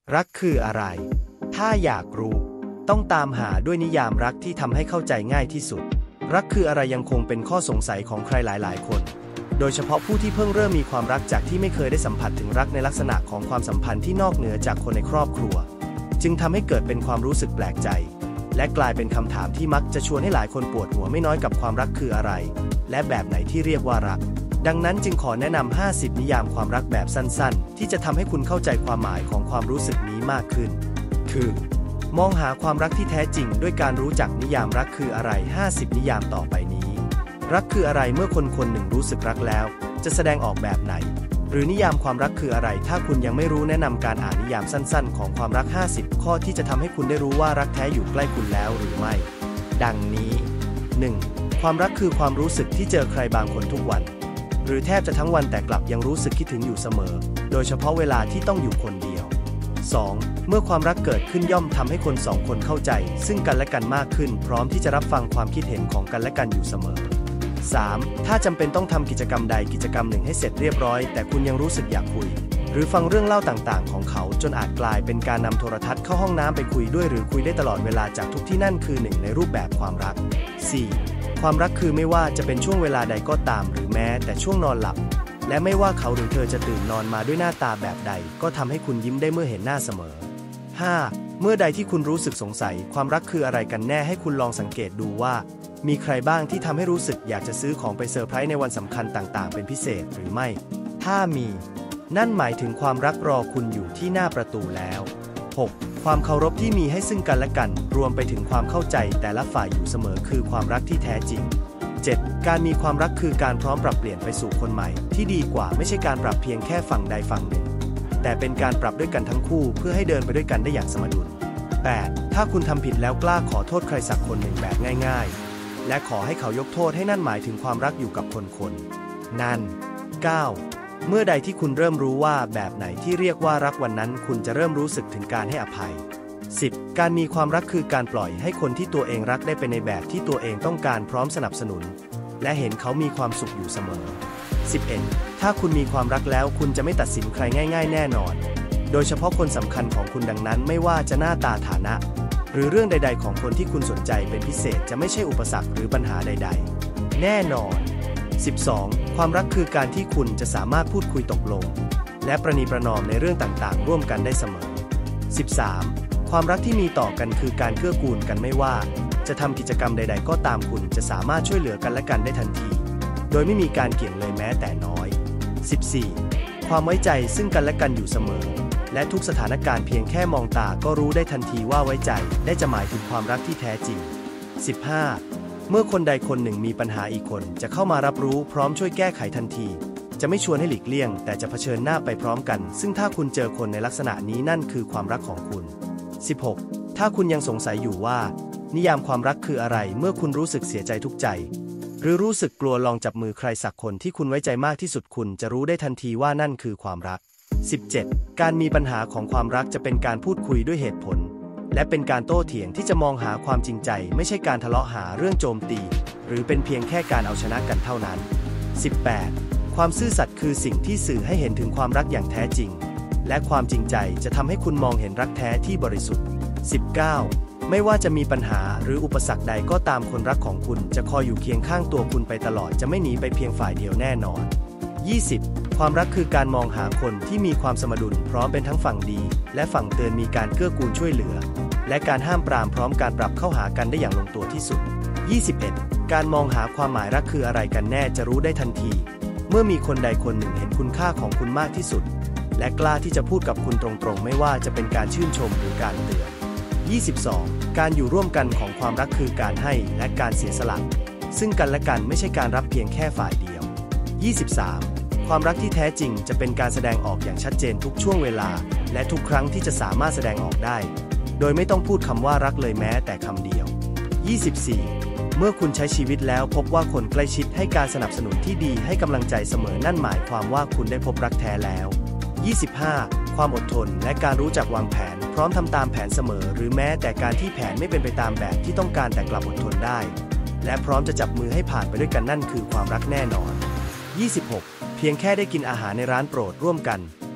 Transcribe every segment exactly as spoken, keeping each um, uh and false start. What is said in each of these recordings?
รักคืออะไรถ้าอยากรู้ต้องตามหาด้วยนิยามรักที่ทำให้เข้าใจง่ายที่สุดรักคืออะไรยังคงเป็นข้อสงสัยของใครหลายๆคนโดยเฉพาะผู้ที่เพิ่งเริ่มมีความรักจากที่ไม่เคยได้สัมผัสถึงรักในลักษณะของความสัมพันธ์ที่นอกเหนือจากคนในครอบครัวจึงทำให้เกิดเป็นความรู้สึกแปลกใจและกลายเป็นคำถามที่มักจะชวนให้หลายคนปวดหัวไม่น้อยกับความรักคืออะไรและแบบไหนที่เรียกว่ารักดังนั้นจึงขอแนะนำห้าสิบนิยามความรักแบบสั้นๆที่จะทำให้คุณเข้าใจความหมายของความรู้สึกนี้มากขึ้นคือมองหาความรักที่แท้จริงด้วยการรู้จักนิยามรักคืออะไรห้าสิบนิยามต่อไปนี้รักคืออะไรเมื่อคนคนหนึ่งรู้สึกรักแล้วจะแสดงออกแบบไหนหรือนิยามความรักคืออะไรถ้าคุณยังไม่รู้แนะนำการอ่านนิยามสั้นๆของความรักห้าสิบข้อที่จะทำให้คุณได้รู้ว่ารักแท้อยู่ใกล้คุณแล้วหรือไม่ดังนี้ หนึ่ง ความรักคือความรู้สึกที่เจอใครบางคนทุกวันหรือแทบจะทั้งวันแต่กลับยังรู้สึกคิดถึงอยู่เสมอโดยเฉพาะเวลาที่ต้องอยู่คนเดียว สอง เมื่อความรักเกิดขึ้นย่อมทำให้คนสองคนเข้าใจซึ่งกันและกันมากขึ้นพร้อมที่จะรับฟังความคิดเห็นของกันและกันอยู่เสมอ สาม ถ้าจำเป็นต้องทำกิจกรรมใดกิจกรรมหนึ่งให้เสร็จเรียบร้อยแต่คุณยังรู้สึกอยากคุยหรือฟังเรื่องเล่าต่างๆของเขาจนอาจกลายเป็นการนำโทรทัศน์เข้าห้องน้ำไปคุยด้วยหรือคุยได้ตลอดเวลาจากทุกที่นั่นคือหนึ่งในรูปแบบความรัก สี่ ความรักคือไม่ว่าจะเป็นช่วงเวลาใดก็ตามหรือแม้แต่ช่วงนอนหลับและไม่ว่าเขาหรือเธอจะตื่นนอนมาด้วยหน้าตาแบบใดก็ทำให้คุณยิ้มได้เมื่อเห็นหน้าเสมอ ห้า เมื่อใดที่คุณรู้สึกสงสัยความรักคืออะไรกันแน่ให้คุณลองสังเกตดูว่ามีใครบ้างที่ทำให้รู้สึกอยากจะซื้อของไปเซอร์ไพรส์ในวันสำคัญต่างๆเป็นพิเศษหรือไม่ถ้ามีนั่นหมายถึงความรักรอคุณอยู่ที่หน้าประตูแล้ว หก ความเคารพที่มีให้ซึ่งกันและกันรวมไปถึงความเข้าใจแต่ละฝ่ายอยู่เสมอคือความรักที่แท้จริง เจ็ด การมีความรักคือการพร้อมปรับเปลี่ยนไปสู่คนใหม่ที่ดีกว่าไม่ใช่การปรับเพียงแค่ฝั่งใดฝั่งหนึ่งแต่เป็นการปรับด้วยกันทั้งคู่เพื่อให้เดินไปด้วยกันได้อย่างสมดุล แปด ถ้าคุณทำผิดแล้วกล้าขอโทษใครสักคนหนึ่งแบบง่ายๆและขอให้เขายกโทษให้นั่นหมายถึงความรักอยู่กับคนคนนั้น เก้า เมื่อใดที่คุณเริ่มรู้ว่าแบบไหนที่เรียกว่ารักวันนั้นคุณจะเริ่มรู้สึกถึงการให้อภัย สิบ การมีความรักคือการปล่อยให้คนที่ตัวเองรักได้เป็นในแบบที่ตัวเองต้องการพร้อมสนับสนุนและเห็นเขามีความสุขอยู่เสมอ สิบเอ็ด ถ้าคุณมีความรักแล้วคุณจะไม่ตัดสินใครง่ายๆแน่นอนโดยเฉพาะคนสำคัญของคุณดังนั้นไม่ว่าจะหน้าตาฐานะหรือเรื่องใดๆของคนที่คุณสนใจเป็นพิเศษจะไม่ใช่อุปสรรคหรือปัญหาใดๆแน่นอน สิบสอง ความรักคือการที่คุณจะสามารถพูดคุยตกลงและประนีประนอมในเรื่องต่างๆร่วมกันได้เสมอ สิบสาม ความรักที่มีต่อกันคือการเกื้อกูลกันไม่ว่าจะทำกิจกรรมใดๆก็ตามคุณจะสามารถช่วยเหลือกันและกันได้ทันทีโดยไม่มีการเกี่ยงเลยแม้แต่น้อย สิบสี่ ความไว้ใจซึ่งกันและกันอยู่เสมอและทุกสถานการณ์เพียงแค่มองตาก็รู้ได้ทันทีว่าไว้ใจได้จะหมายถึงความรักที่แท้จริง สิบห้า เมื่อคนใดคนหนึ่งมีปัญหาอีกคนจะเข้ามารับรู้พร้อมช่วยแก้ไขทันทีจะไม่ชวนให้หลีกเลี่ยงแต่จะเผชิญหน้าไปพร้อมกันซึ่งถ้าคุณเจอคนในลักษณะนี้นั่นคือความรักของคุณ สิบหก ถ้าคุณยังสงสัยอยู่ว่านิยามความรักคืออะไรเมื่อคุณรู้สึกเสียใจทุกใจหรือรู้สึกกลัวลองจับมือใครสักคนที่คุณไว้ใจมากที่สุดคุณจะรู้ได้ทันทีว่านั่นคือความรัก สิบเจ็ด การมีปัญหาของความรักจะเป็นการพูดคุยด้วยเหตุผลและเป็นการโต้เถียงที่จะมองหาความจริงใจไม่ใช่การทะเลาะหาเรื่องโจมตีหรือเป็นเพียงแค่การเอาชนะกันเท่านั้น สิบแปด ความซื่อสัตย์คือสิ่งที่สื่อให้เห็นถึงความรักอย่างแท้จริงและความจริงใจจะทำให้คุณมองเห็นรักแท้ที่บริสุทธิ์ สิบเก้า ไม่ว่าจะมีปัญหาหรืออุปสรรคใดก็ตามคนรักของคุณจะคอยอยู่เคียงข้างตัวคุณไปตลอดจะไม่หนีไปเพียงฝ่ายเดียวแน่นอน ยี่สิบ ความรักคือการมองหาคนที่มีความสมดุลพร้อมเป็นทั้งฝั่งดีและฝั่งเตือนมีการเกื้อกูลช่วยเหลือและการห้ามปรามพร้อมการปรับเข้าหากันได้อย่างลงตัวที่สุด ยี่สิบเอ็ด การมองหาความหมายรักคืออะไรกันแน่จะรู้ได้ทันทีเมื่อมีคนใดคนหนึ่งเห็นคุณค่าของคุณมากที่สุดและกล้าที่จะพูดกับคุณตรงๆไม่ว่าจะเป็นการชื่นชมหรือการเตือน ยี่สิบสอง การอยู่ร่วมกันของความรักคือการให้และการเสียสละซึ่งกันและกันไม่ใช่การรับเพียงแค่ฝ่ายเดียว ยี่สิบสาม ความรักที่แท้จริงจะเป็นการแสดงออกอย่างชัดเจนทุกช่วงเวลาและทุกครั้งที่จะสามารถแสดงออกได้โดยไม่ต้องพูดคำว่ารักเลยแม้แต่คำเดียว ยี่สิบสี่ เมื่อคุณใช้ชีวิตแล้วพบว่าคนใกล้ชิดให้การสนับสนุนที่ดีให้กำลังใจเสมอนั่นหมายความว่าคุณได้พบรักแท้แล้ว ยี่สิบห้า ความอดทนและการรู้จักวางแผนพร้อมทำตามแผนเสมอหรือแม้แต่การที่แผนไม่เป็นไปตามแบบที่ต้องการแต่กลับอดทนได้และพร้อมจะจับมือให้ผ่านไปด้วยกันนั่นคือความรักแน่นอน ยี่สิบหก เพียงแค่ได้กินอาหารในร้านโปรดร่วมกัน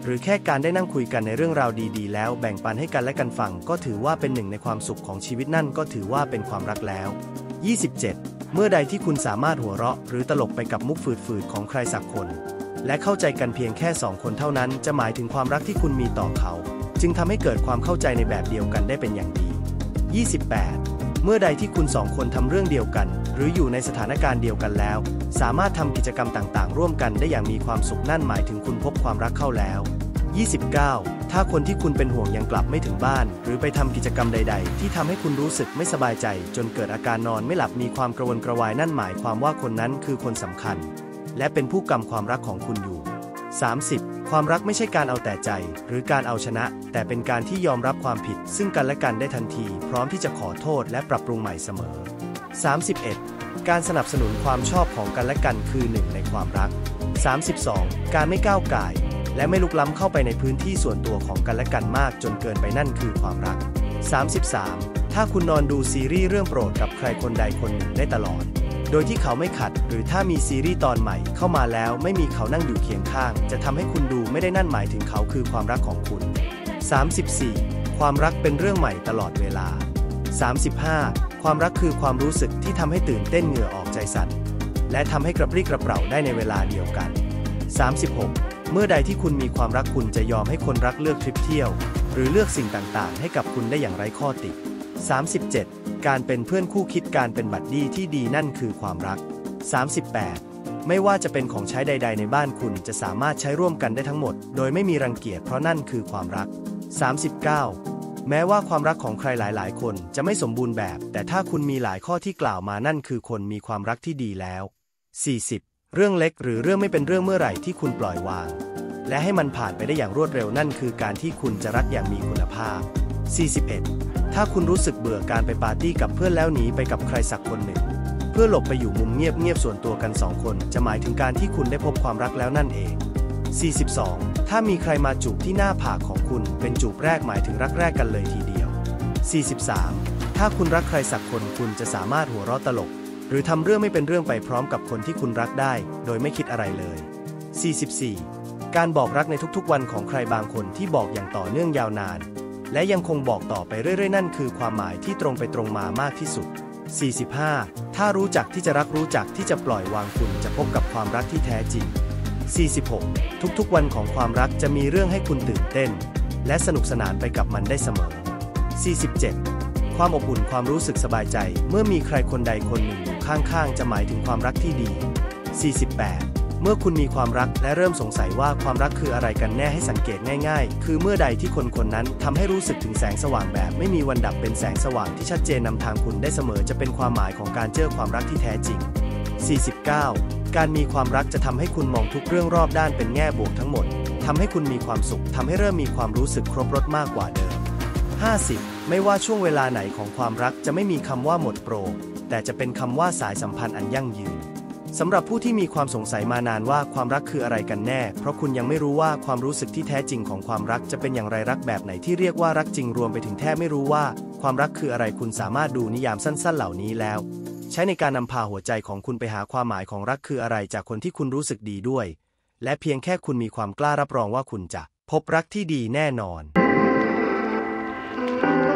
หรือแค่การได้นั่งคุยกันในเรื่องราวดีๆแล้วแบ่งปันให้กันและกันฟังก็ถือว่าเป็นหนึ่งในความสุขของชีวิตนั่นก็ถือว่าเป็นความรักแล้วยี่สิบเจ็ดเมื่อใดที่คุณสามารถหัวเราะหรือตลกไปกับมุกฝืดๆของใครสักคนและเข้าใจกันเพียงแค่สองคนเท่านั้นจะหมายถึงความรักที่คุณมีต่อเขาจึงทำให้เกิดความเข้าใจในแบบเดียวกันได้เป็นอย่างดียี่สิบแปดเมื่อใดที่คุณสองคนทำเรื่องเดียวกันหรืออยู่ในสถานการณ์เดียวกันแล้วสามารถทำกิจกรรมต่างๆร่วมกันได้อย่างมีความสุขนั่นหมายถึงคุณพบความรักเข้าแล้วยี่สิบเก้าถ้าคนที่คุณเป็นห่วงยังกลับไม่ถึงบ้านหรือไปทำกิจกรรมใดๆที่ทำให้คุณรู้สึกไม่สบายใจจนเกิดอาการนอนไม่หลับมีความกระวนกระวายนั่นหมายความว่าคนนั้นคือคนสำคัญและเป็นผู้กำความรักของคุณอยู่สามสิบความรักไม่ใช่การเอาแต่ใจหรือการเอาชนะแต่เป็นการที่ยอมรับความผิดซึ่งกันและกันได้ทันทีพร้อมที่จะขอโทษและปรับปรุงใหม่เสมอสามสิบเอ็ดการสนับสนุนความชอบของกันและกันคือหนึ่งในความรักสามสิบสองการไม่ก้าวก่ายและไม่ลุกล้ำเข้าไปในพื้นที่ส่วนตัวของกันและกันมากจนเกินไปนั่นคือความรักสามสิบสามถ้าคุณนอนดูซีรีส์เรื่องโปรดกับใครคนใดคนหนึ่งได้ตลอดโดยที่เขาไม่ขัดหรือถ้ามีซีรีส์ตอนใหม่เข้ามาแล้วไม่มีเขานั่งอยู่เคียงข้างจะทำให้คุณดูไม่ได้นั่นหมายถึงเขาคือความรักของคุณสามสิบสี่ความรักเป็นเรื่องใหม่ตลอดเวลาสามสิบห้าความรักคือความรู้สึกที่ทำให้ตื่นเต้นเหงื่อออกใจสั่นและทำให้กระปรี้กระเปร่าได้ในเวลาเดียวกันสามสิบหกเมื่อใดที่คุณมีความรักคุณจะยอมให้คนรักเลือกทริปเที่ยวหรือเลือกสิ่งต่างๆให้กับคุณได้อย่างไร้ข้อติสามสิบเจ็ดการเป็นเพื่อนคู่คิดการเป็นบัดดี้ที่ดีนั่นคือความรักสามสิบแปดไม่ว่าจะเป็นของใช้ใดๆในบ้านคุณจะสามารถใช้ร่วมกันได้ทั้งหมดโดยไม่มีรังเกียจเพราะนั่นคือความรักสามสิบเก้าแม้ว่าความรักของใครหลายๆคนจะไม่สมบูรณ์แบบแต่ถ้าคุณมีหลายข้อที่กล่าวมานั่นคือคนมีความรักที่ดีแล้วสี่สิบเรื่องเล็กหรือเรื่องไม่เป็นเรื่องเมื่อไหร่ที่คุณปล่อยวางและให้มันผ่านไปได้อย่างรวดเร็วนั่นคือการที่คุณจะรักอย่างมีคุณภาพสี่สิบเอ็ดถ้าคุณรู้สึกเบื่อการไปปาร์ตี้กับเพื่อนแล้วหนีไปกับใครสักคนหนึ่งเพื่อหลบไปอยู่มุมเงียบๆส่วนตัวกันสองคนจะหมายถึงการที่คุณได้พบความรักแล้วนั่นเองสี่สิบสองถ้ามีใครมาจูบที่หน้าผากของคุณเป็นจูบแรกหมายถึงรักแรกกันเลยทีเดียวสี่สิบสามถ้าคุณรักใครสักคนคุณจะสามารถหัวเราะตลกหรือทำเรื่องไม่เป็นเรื่องไปพร้อมกับคนที่คุณรักได้โดยไม่คิดอะไรเลยสี่สิบสี่การบอกรักในทุกๆวันของใครบางคนที่บอกอย่างต่อเนื่องยาวนานและยังคงบอกต่อไปเรื่อยๆนั่นคือความหมายที่ตรงไปตรงมามากที่สุดสี่สิบห้าถ้ารู้จักที่จะรักรู้จักที่จะปล่อยวางคุณจะพบกับความรักที่แท้จริงสี่สิบหกทุกๆวันของความรักจะมีเรื่องให้คุณตื่นเต้นและสนุกสนานไปกับมันได้เสมอสี่สิบเจ็ดความอบอุ่นความรู้สึกสบายใจเมื่อมีใครคนใดคนหนึ่งอยู่ข้างๆจะหมายถึงความรักที่ดีสี่สิบแปดเมื่อคุณมีความรักและเริ่มสงสัยว่าความรักคืออะไรกันแน่ให้สังเกตง่ายๆคือเมื่อใดที่คนคนนั้นทำให้รู้สึกถึงแสงสว่างแบบไม่มีวันดับเป็นแสงสว่างที่ชัดเจนนำทางคุณได้เสมอจะเป็นความหมายของการเจอความรักที่แท้จริงสี่สิบเก้าการมีความรักจะทำให้คุณมองทุกเรื่องรอบด้านเป็นแง่บวกทั้งหมดทำให้คุณมีความสุขทำให้เริ่มมีความรู้สึกครบรสมากกว่าเดิมห้าสิบไม่ว่าช่วงเวลาไหนของความรักจะไม่มีคำว่าหมดโปรแต่จะเป็นคำว่าสายสัมพันธ์อันยั่งยืนสำหรับผู้ที่มีความสงสัยมานานว่าความรักคืออะไรกันแน่เพราะคุณยังไม่รู้ว่าความรู้สึกที่แท้จริงของความรักจะเป็นอย่างไรรักแบบไหนที่เรียกว่ารักจริงรวมไปถึงแทบไม่รู้ว่าความรักคืออะไรคุณสามารถดูนิยามสั้นๆเหล่านี้แล้วใช้ในการนำพาหัวใจของคุณไปหาความหมายของรักคืออะไรจากคนที่คุณรู้สึกดีด้วยและเพียงแค่คุณมีความกล้ารับรองว่าคุณจะพบรักที่ดีแน่นอน